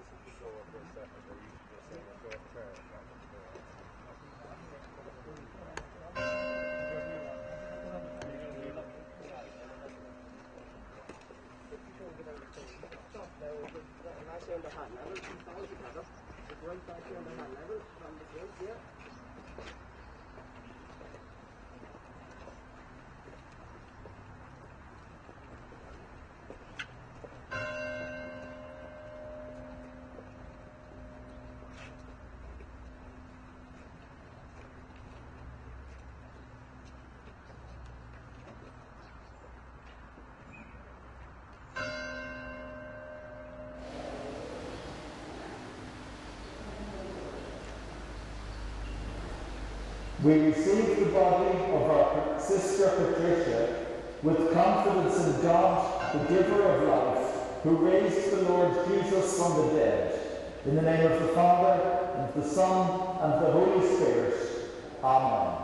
We receive the body of our sister Patricia with confidence in God, the giver of life, who raised the Lord Jesus from the dead. In the name of the Father, and of the Son, and of the Holy Spirit. Amen.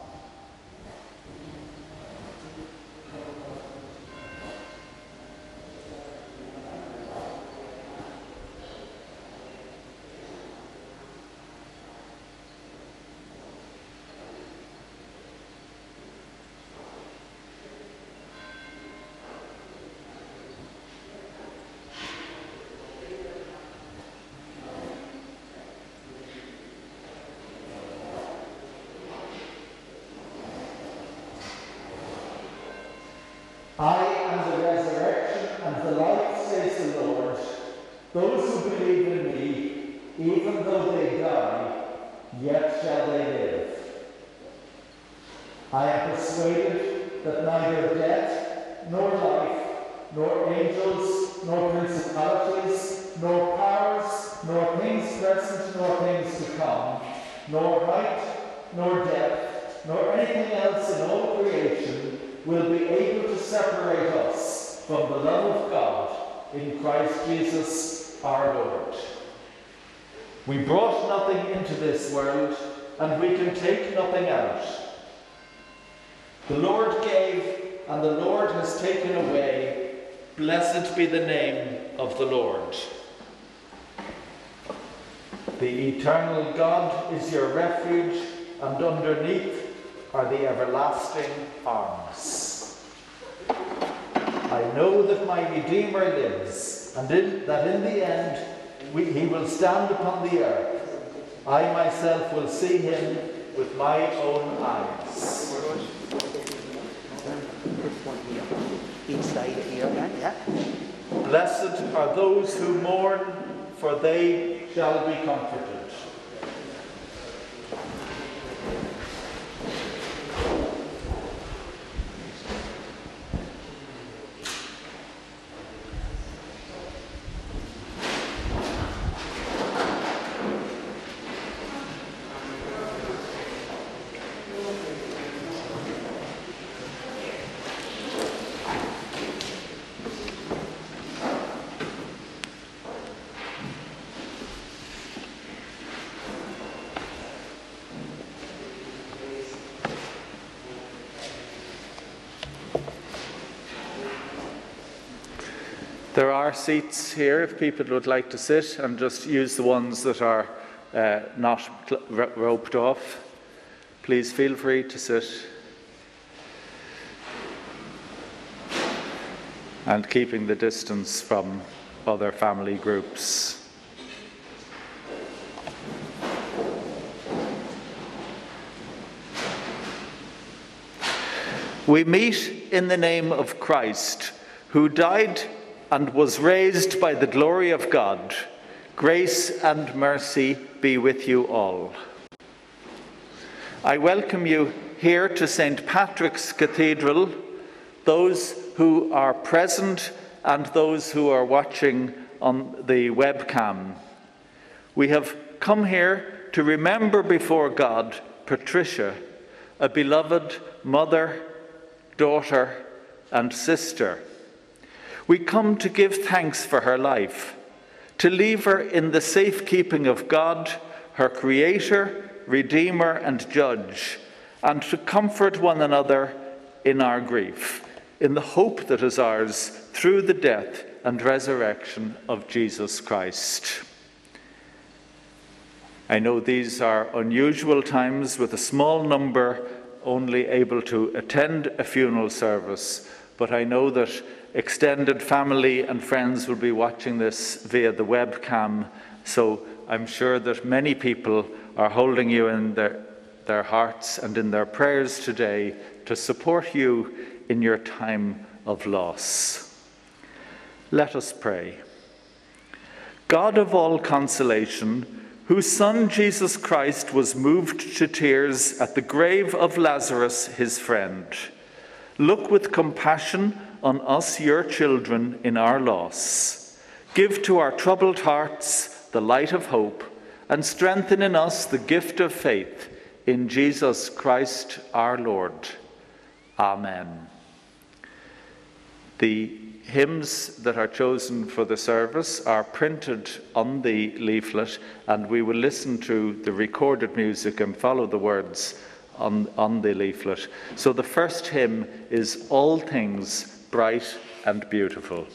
I am the resurrection and the life, says the Lord. Those who believe in me, even though they die, yet shall they live. I am persuaded that neither death, nor life, nor angels, nor principalities, nor powers, nor things present, nor things to come, nor height, nor depth, nor anything else in all creation will be able to separate us from the love of God in Christ Jesus our Lord. We brought nothing into this world, and we can take nothing out. The Lord gave, and the Lord has taken away. Blessed be the name of the Lord. The eternal God is your refuge, and underneath are the everlasting arms. I know that my Redeemer lives, and that in the end he will stand upon the earth. I myself will see him with my own eyes. Each side here, yeah. Blessed are those who mourn, for they shall be comforted. There are seats here if people would like to sit, and just use the ones that are not roped off. Please feel free to sit. And keeping the distance from other family groups. We meet in the name of Christ, who died and was raised by the glory of God. Grace and mercy be with you all. I welcome you here to St. Patrick's Cathedral, those who are present and those who are watching on the webcam. We have come here to remember before God Patricia, a beloved mother, daughter, and sister. We come to give thanks for her life, to leave her in the safekeeping of God, her Creator, Redeemer, and Judge, and to comfort one another in our grief, in the hope that is ours through the death and resurrection of Jesus Christ. I know these are unusual times with a small number only able to attend a funeral service, but I know that extended family and friends will be watching this via the webcam, so I'm sure that many people are holding you in their hearts and in their prayers today to support you in your time of loss. Let us pray. God of all consolation, whose Son Jesus Christ was moved to tears at the grave of Lazarus, his friend, look with compassion on us, your children, in our loss. Give to our troubled hearts the light of hope, and strengthen in us the gift of faith in Jesus Christ our Lord. Amen. The hymns that are chosen for the service are printed on the leaflet, and we will listen to the recorded music and follow the words on the leaflet. So the first hymn is All Things Bright and Beautiful.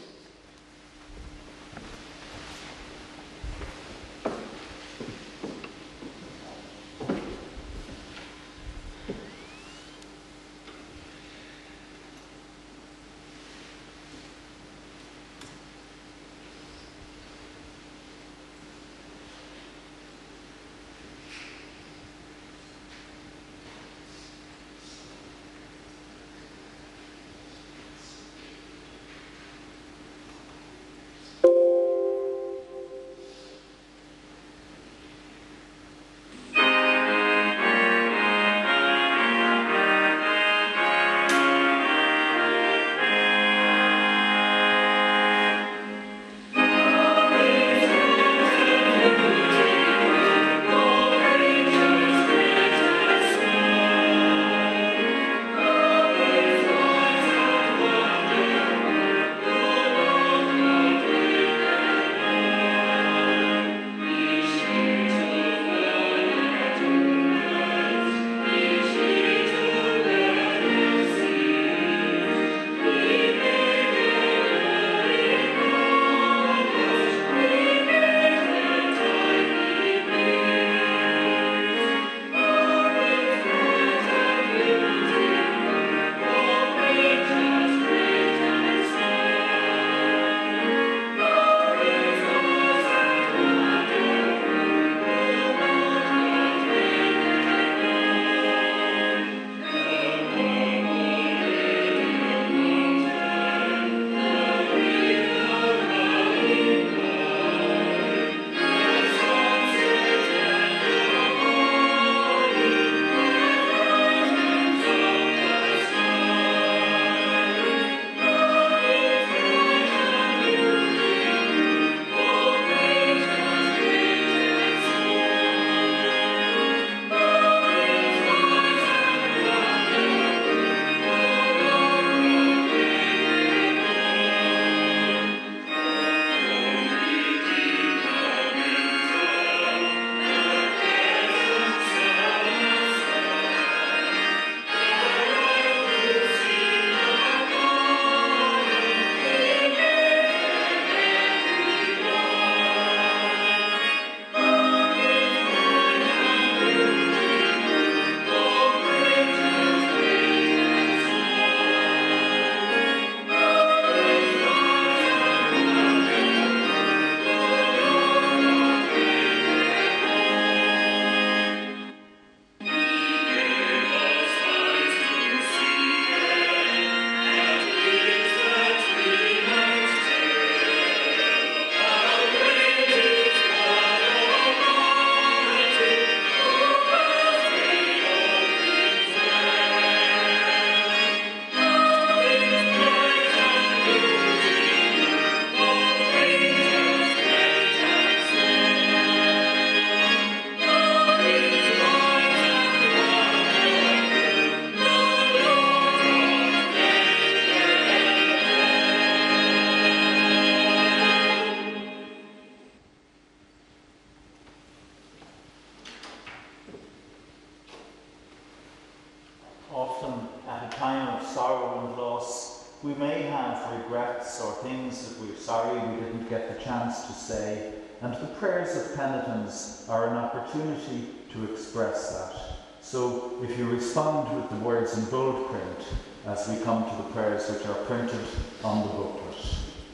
we may have regrets or things that we're sorry we didn't get the chance to say, and the prayers of penitence are an opportunity to express that. So if you respond with the words in bold print as we come to the prayers which are printed on the booklet.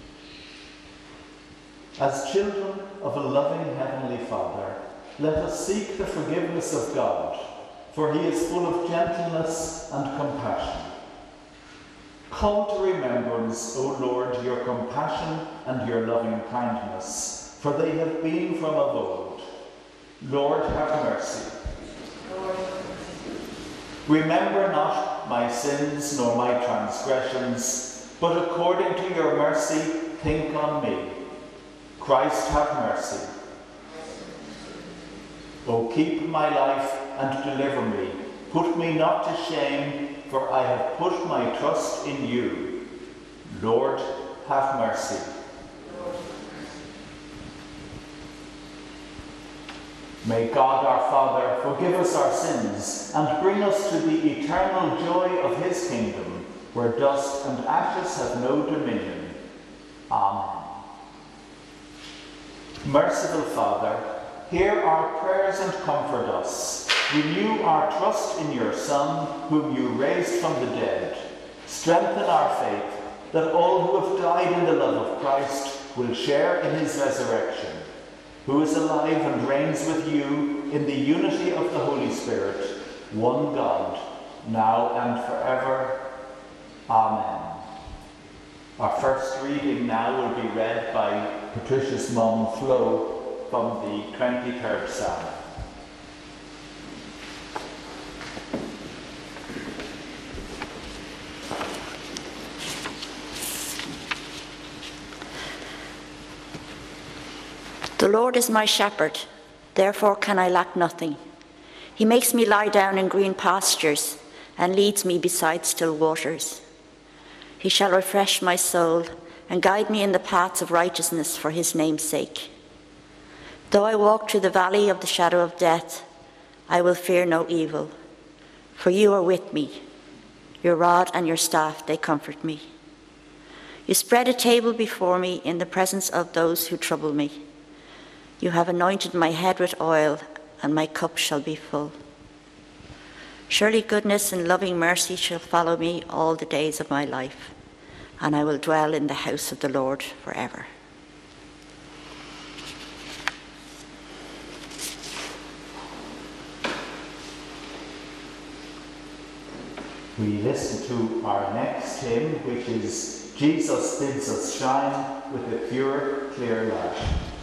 As children of a loving Heavenly Father, let us seek the forgiveness of God, for he is full of gentleness and compassion. Call to remembrance, O Lord, your compassion and your loving kindness, for they have been from of old. Lord, have mercy. Lord. Remember not my sins nor my transgressions, but according to your mercy, think on me. Christ, have mercy. O keep my life and deliver me. Put me not to shame, for I have put my trust in you. Lord, have mercy. May God our Father forgive us our sins and bring us to the eternal joy of his kingdom, where dust and ashes have no dominion. Amen. Merciful Father, hear our prayers and comfort us. Renew our trust in your Son, whom you raised from the dead. Strengthen our faith, that all who have died in the love of Christ will share in his resurrection, who is alive and reigns with you in the unity of the Holy Spirit, one God, now and forever. Amen. Our first reading now will be read by Patricia's mum, Flo, from the 23rd Psalm. The Lord is my shepherd, therefore can I lack nothing. He makes me lie down in green pastures and leads me beside still waters. He shall refresh my soul and guide me in the paths of righteousness for his name's sake. Though I walk through the valley of the shadow of death, I will fear no evil, for you are with me. Your rod and your staff, they comfort me. You spread a table before me in the presence of those who trouble me. You have anointed my head with oil, and my cup shall be full. Surely goodness and loving mercy shall follow me all the days of my life, and I will dwell in the house of the Lord forever. We listen to our next hymn, which is Jesus Bids Us Shine with a Pure, Clear Light.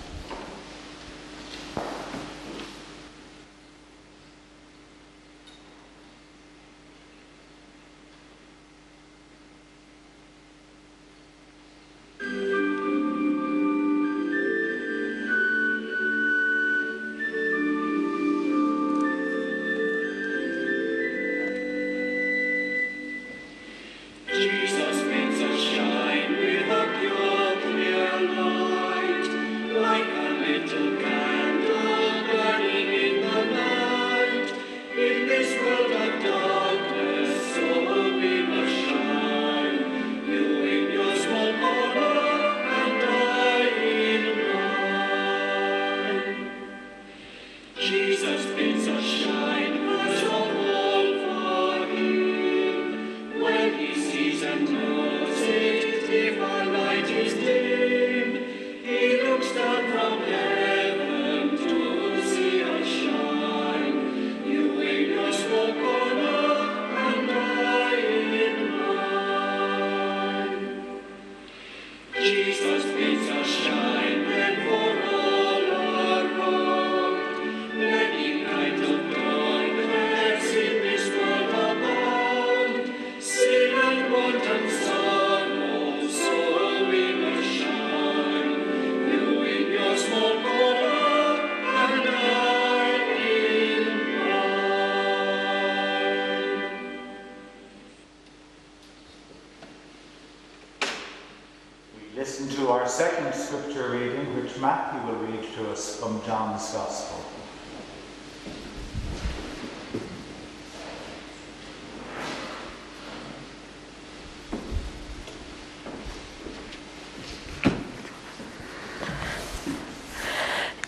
Listen to our second scripture reading, which Matthew will read to us from John's Gospel.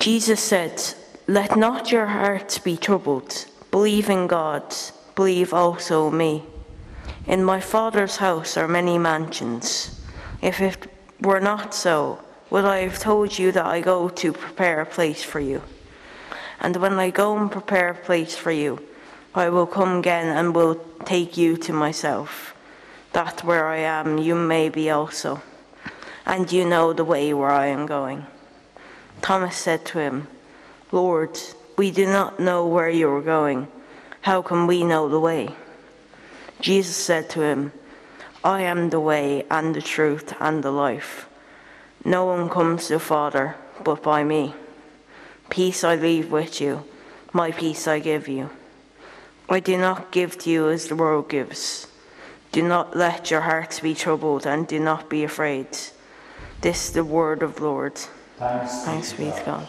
Jesus said, "Let not your hearts be troubled. Believe in God, believe also me. In my Father's house are many mansions. If it were not so, would I have told you that I go to prepare a place for you? And when I go and prepare a place for you, I will come again and will take you to myself, that where I am you may be also. And you know the way where I am going." Thomas said to him, "Lord, we do not know where you are going. How can we know the way?" Jesus said to him, "I am the way and the truth and the life. No one comes to the Father but by me. Peace I leave with you, my peace I give you. I do not give to you as the world gives. Do not let your hearts be troubled and do not be afraid." This is the word of the Lord. Thanks be to God.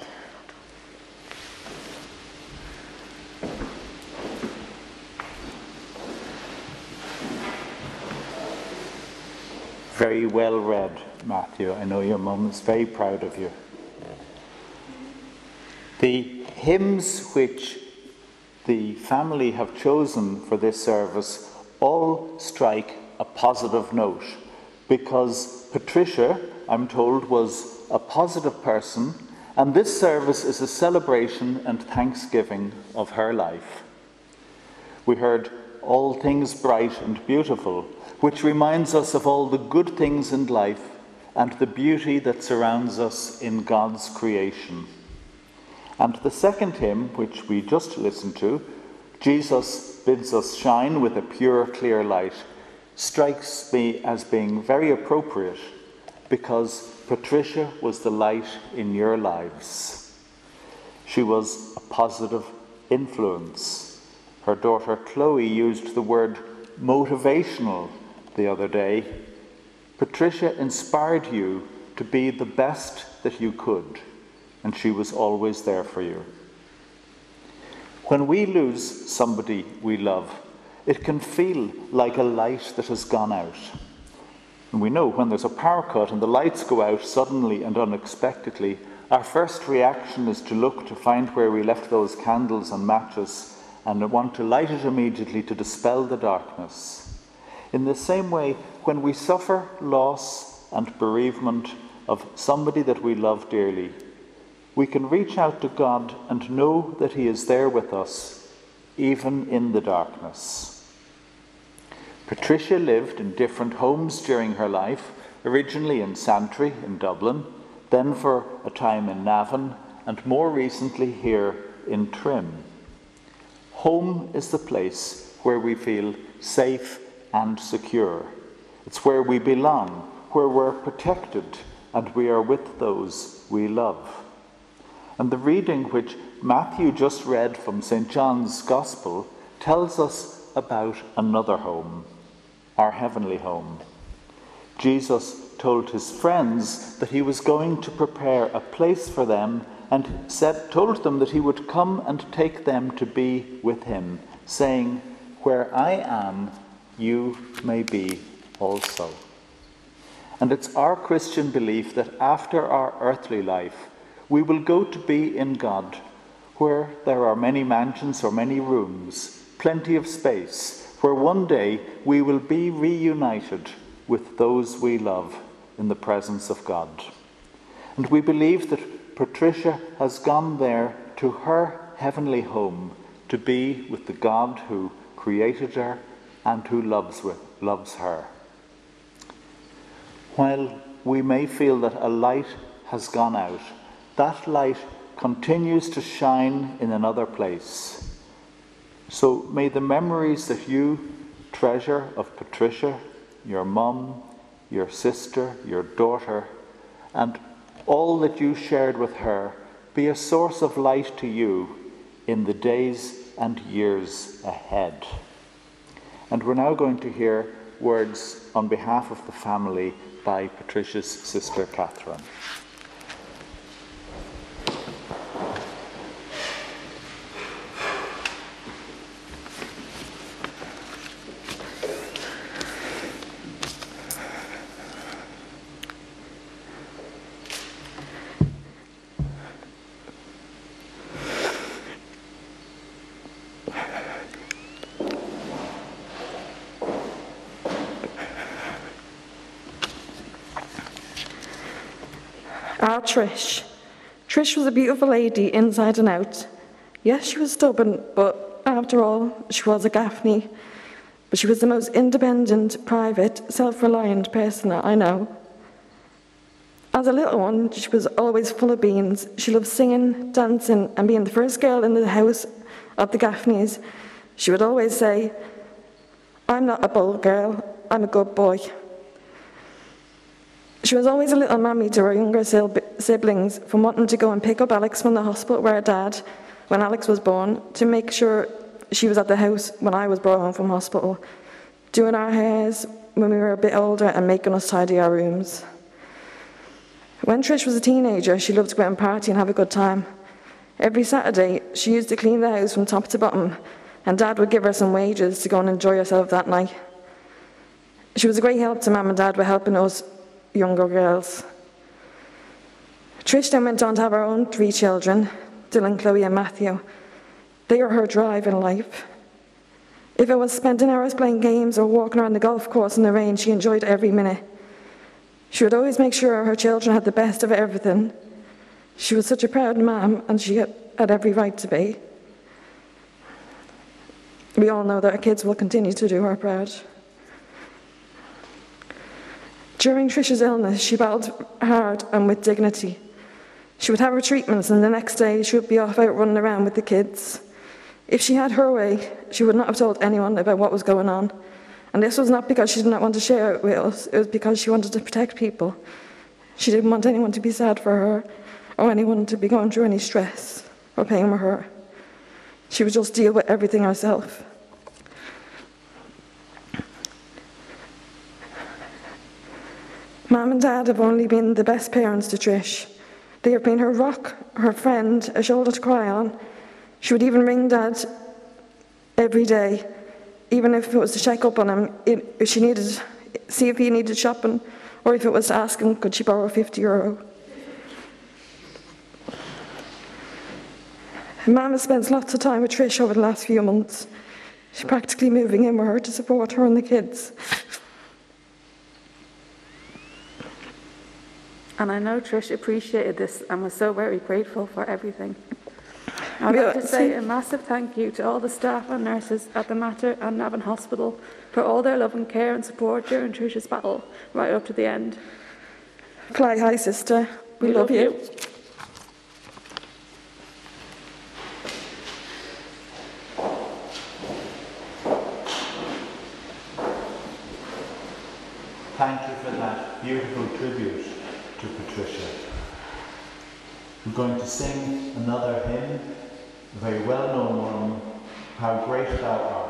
Very well read, Matthew. I know your mum is very proud of you. The hymns which the family have chosen for this service all strike a positive note, because Patricia, I'm told, was a positive person, and this service is a celebration and thanksgiving of her life. We heard "All Things Bright and Beautiful," which reminds us of all the good things in life and the beauty that surrounds us in God's creation. And the second hymn, which we just listened to, "Jesus bids us shine with a pure, clear light," strikes me as being very appropriate, because Patricia was the light in your lives. She was a positive influence. Her daughter Chloe used the word motivational the other day. Patricia inspired you to be the best that you could, and she was always there for you. When we lose somebody we love, it can feel like a light that has gone out. And we know when there's a power cut and the lights go out suddenly and unexpectedly, our first reaction is to look to find where we left those candles and matches and want to light it immediately to dispel the darkness. In the same way, when we suffer loss and bereavement of somebody that we love dearly, we can reach out to God and know that He is there with us, even in the darkness. Patricia lived in different homes during her life, originally in Santry in Dublin, then for a time in Navan, and more recently here in Trim. Home is the place where we feel safe and secure. It's where we belong, where we're protected, and we are with those we love. And the reading which Matthew just read from St. John's Gospel tells us about another home, our heavenly home. Jesus told his friends that he was going to prepare a place for them, and told them that he would come and take them to be with him, saying, "Where I am, you may be also." And it's our Christian belief that after our earthly life, we will go to be in God, where there are many mansions or many rooms, plenty of space, where one day we will be reunited with those we love in the presence of God. And we believe that Patricia has gone there to her heavenly home to be with the God who created her and who loves her. While we may feel that a light has gone out, that light continues to shine in another place. So may the memories that you treasure of Patricia, your mum, your sister, your daughter, and all that you shared with her be a source of light to you in the days and years ahead. And we're now going to hear words on behalf of the family by Patricia's sister Catherine. Trish. Trish was a beautiful lady inside and out. Yes, she was stubborn, but after all, she was a Gaffney. But she was the most independent, private, self-reliant person I know. As a little one, she was always full of beans. She loved singing, dancing, and being the first girl in the house of the Gaffneys. She would always say, "I'm not a bold girl, I'm a good boy." She was always a little mammy to her younger siblings, from wanting to go and pick up Alex from the hospital with her dad when Alex was born, to make sure she was at the house when I was brought home from hospital, doing our hairs when we were a bit older and making us tidy our rooms. When Trish was a teenager, she loved to go out and party and have a good time. Every Saturday, she used to clean the house from top to bottom, and Dad would give her some wages to go and enjoy herself that night. She was a great help to Mum and Dad with helping us younger girls. Trish then went on to have her own 3 children, Dylan, Chloe and Matthew. They are her drive in life. If it was spending hours playing games or walking around the golf course in the rain, she enjoyed every minute. She would always make sure her children had the best of everything. She was such a proud mum, and she had every right to be. We all know that our kids will continue to do her proud. During Trish's illness, she battled hard and with dignity. She would have her treatments, and the next day she would be off out running around with the kids. If she had her way, she would not have told anyone about what was going on. And this was not because she did not want to share it with us, it was because she wanted to protect people. She didn't want anyone to be sad for her, or anyone to be going through any stress or pain with her. She would just deal with everything herself. Mum and Dad have only been the best parents to Trish. They have been her rock, her friend, a shoulder to cry on. She would even ring Dad every day, even if it was to check up on him, if she needed, see if he needed shopping, or if it was to ask him, could she borrow €50. Mum has spent lots of time with Trish over the last few months. She's practically moving in with her to support her and the kids. And I know Trish appreciated this and was so very grateful for everything. I'd like to say a massive thank you to all the staff and nurses at the Mater and Navan Hospital for all their love and care and support during Trish's battle, right up to the end. Fly high, sister. We love you. Thank you for that beautiful tribute to Patricia. We're going to sing another hymn, a very well-known one, How Great Thou Art.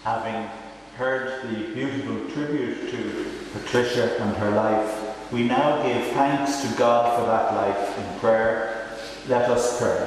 Having heard the beautiful tribute to Patricia and her life, we now give thanks to God for that life in prayer. Let us pray.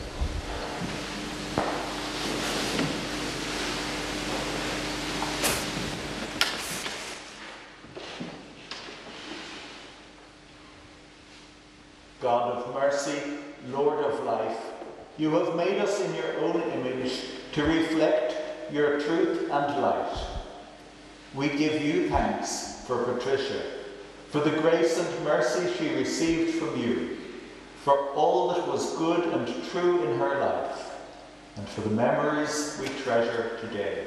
God of mercy, Lord of life, you have made us in your own image to reflect your truth and light. We give you thanks for Patricia, for the grace and mercy she received from you, for all that was good and true in her life, and for the memories we treasure today.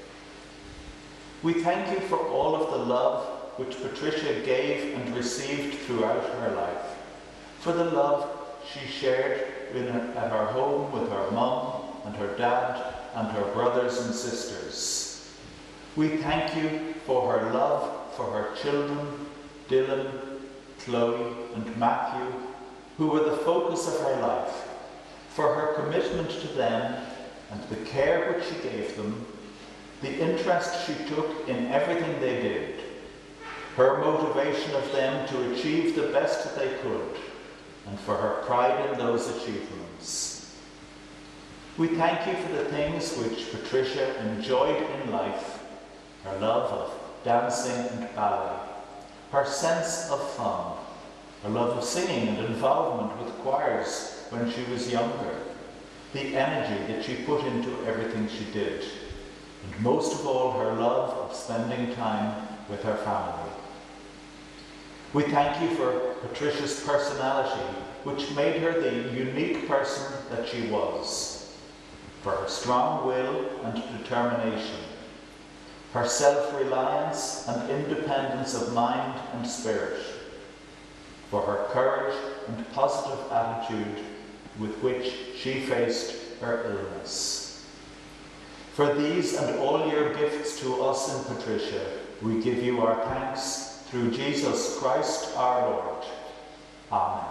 We thank you for all of the love which Patricia gave and received throughout her life, for the love she shared at her home with her mum and her dad and her brothers and sisters. We thank you for her love for her children, Dylan, Chloe and Matthew, who were the focus of her life, for her commitment to them and the care which she gave them, the interest she took in everything they did, her motivation of them to achieve the best that they could, and for her pride in those achievements. We thank you for the things which Patricia enjoyed in life, her love of dancing and ballet, her sense of fun, her love of singing and involvement with choirs when she was younger, the energy that she put into everything she did, and most of all her love of spending time with her family. We thank you for Patricia's personality, which made her the unique person that she was, for her strong will and determination, her self-reliance and independence of mind and spirit, for her courage and positive attitude with which she faced her illness. For these and all your gifts to us in Patricia, we give you our thanks through Jesus Christ our Lord. Amen.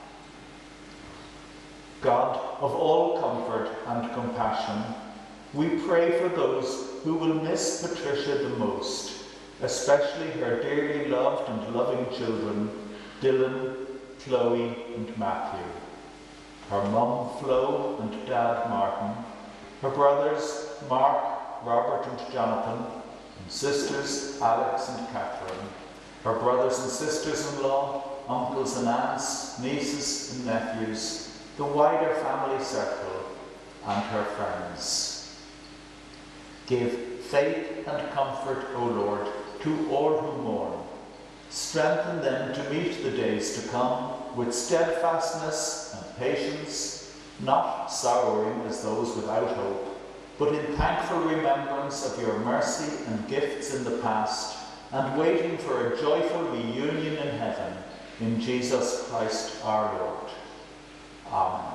God of all comfort and compassion, we pray for those who will miss Patricia the most, especially her dearly loved and loving children, Dylan, Chloe and Matthew, her mum Flo and dad Martin, her brothers Mark, Robert and Jonathan, and sisters Alex and Catherine, her brothers and sisters-in-law, uncles and aunts, nieces and nephews, the wider family circle, and her friends. Give faith and comfort, O Lord, to all who mourn. Strengthen them to meet the days to come with steadfastness and patience, not sorrowing as those without hope, but in thankful remembrance of your mercy and gifts in the past, and waiting for a joyful reunion in heaven, in Jesus Christ our Lord. Amen.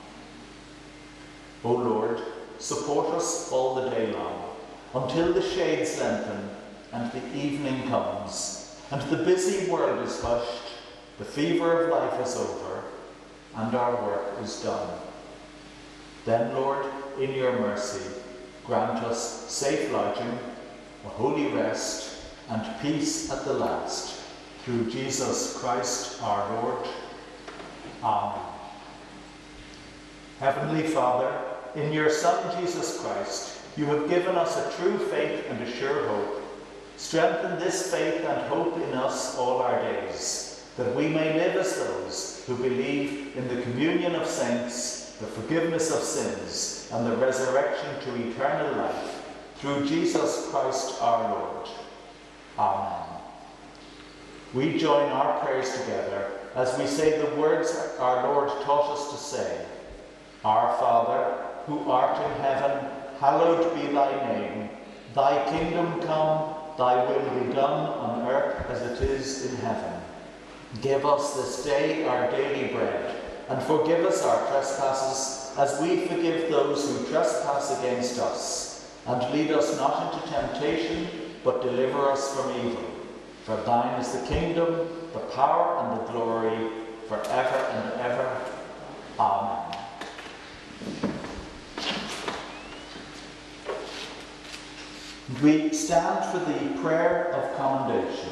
O Lord, support us all the day long, until the shades lengthen and the evening comes, and the busy world is hushed, the fever of life is over, and our work is done. Then, Lord, in your mercy, grant us safe lodging, a holy rest, and peace at the last, through Jesus Christ our Lord. Amen. Heavenly Father, in your Son Jesus Christ, you have given us a true faith and a sure hope. Strengthen this faith and hope in us all our days, that we may live as those who believe in the communion of saints, the forgiveness of sins, and the resurrection to eternal life, through Jesus Christ our Lord. Amen. We join our prayers together as we say the words our Lord taught us to say. Our Father, who art in heaven, hallowed be thy name. Thy kingdom come, thy will be done on earth as it is in heaven. Give us this day our daily bread, and forgive us our trespasses, as we forgive those who trespass against us. And lead us not into temptation, but deliver us from evil. For thine is the kingdom, the power and the glory, forever and ever. Amen. We stand for the prayer of commendation.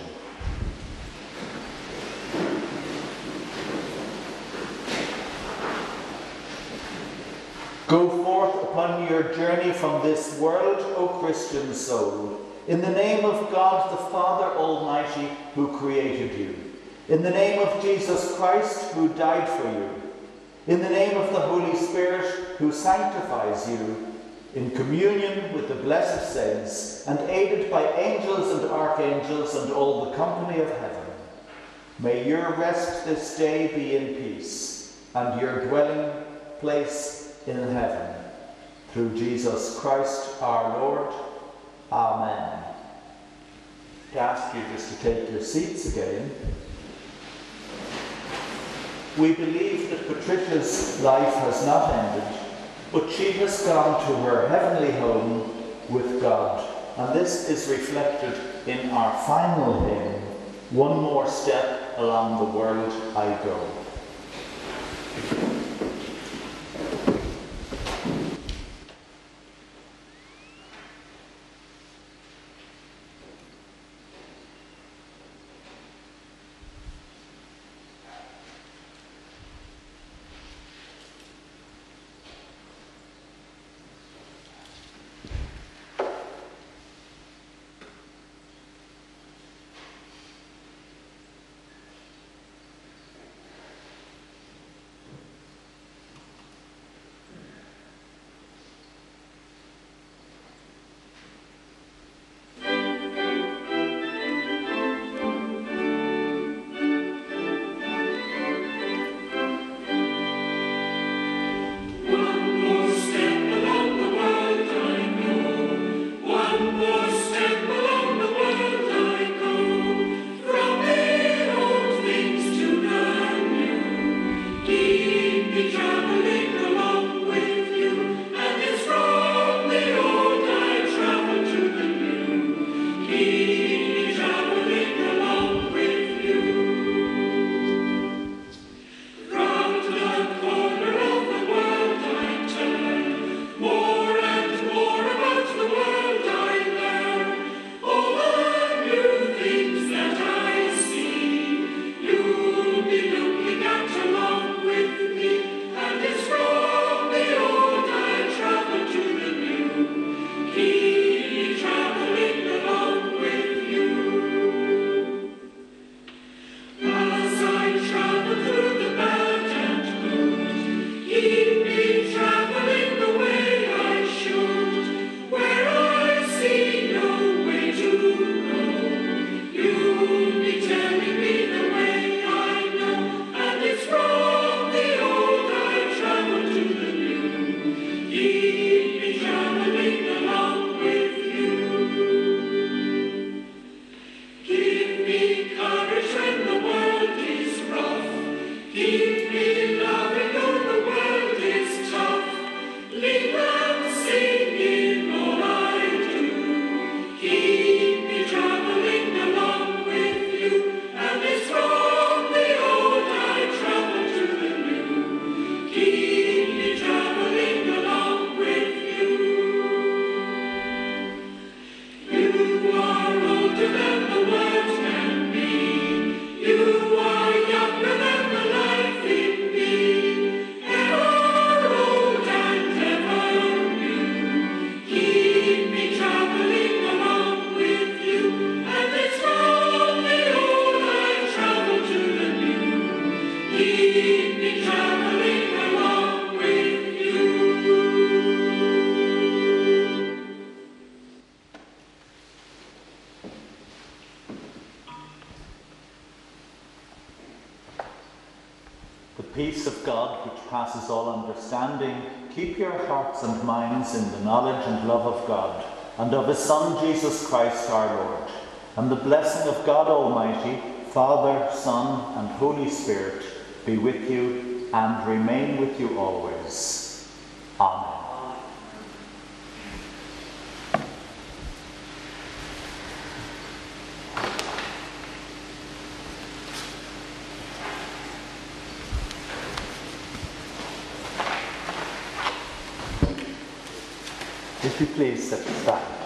Go forth upon your journey from this world, O Christian soul, in the name of God the Father Almighty, who created you, in the name of Jesus Christ, who died for you, in the name of the Holy Spirit, who sanctifies you, in communion with the blessed saints, and aided by angels and archangels and all the company of heaven. May your rest this day be in peace, and your dwelling place in heaven. Through Jesus Christ our Lord. Amen. To ask you just to take your seats again. We believe that Patricia's life has not ended, but she has gone to her heavenly home with God. And this is reflected in our final hymn, One More Step Along the World I Go. Peace of God, which passes all understanding, keep your hearts and minds in the knowledge and love of God, and of his Son, Jesus Christ our Lord. And the blessing of God Almighty, Father, Son, and Holy Spirit, be with you and remain with you always. Amen. If you please stand.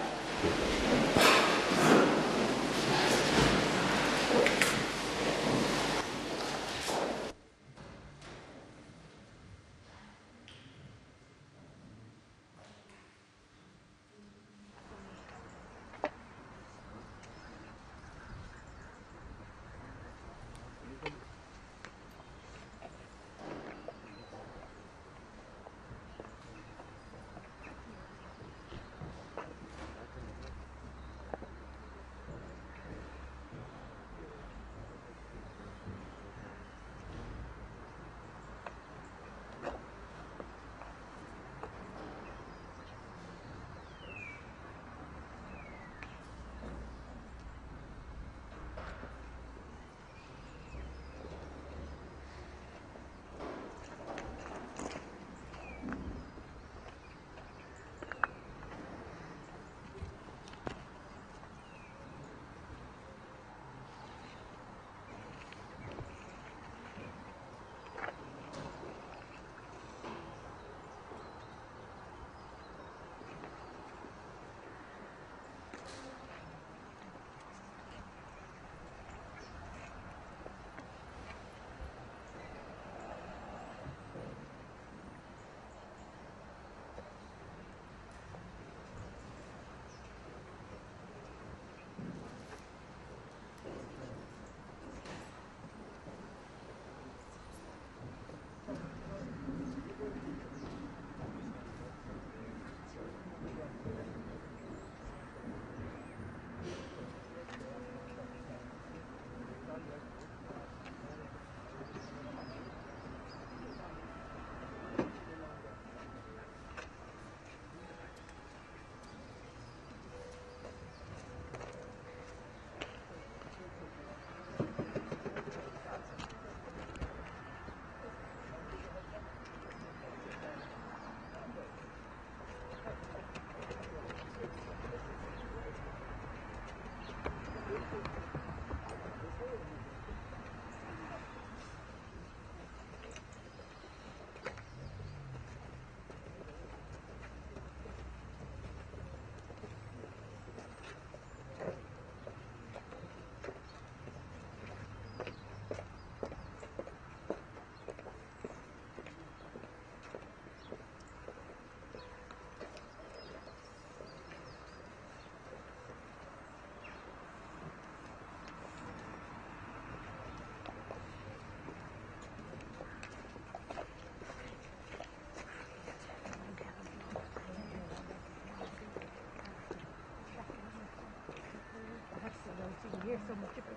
hear so much about it.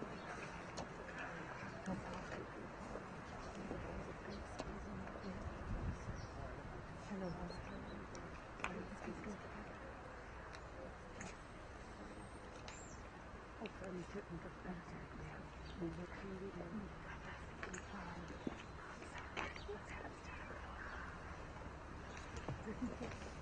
Hello.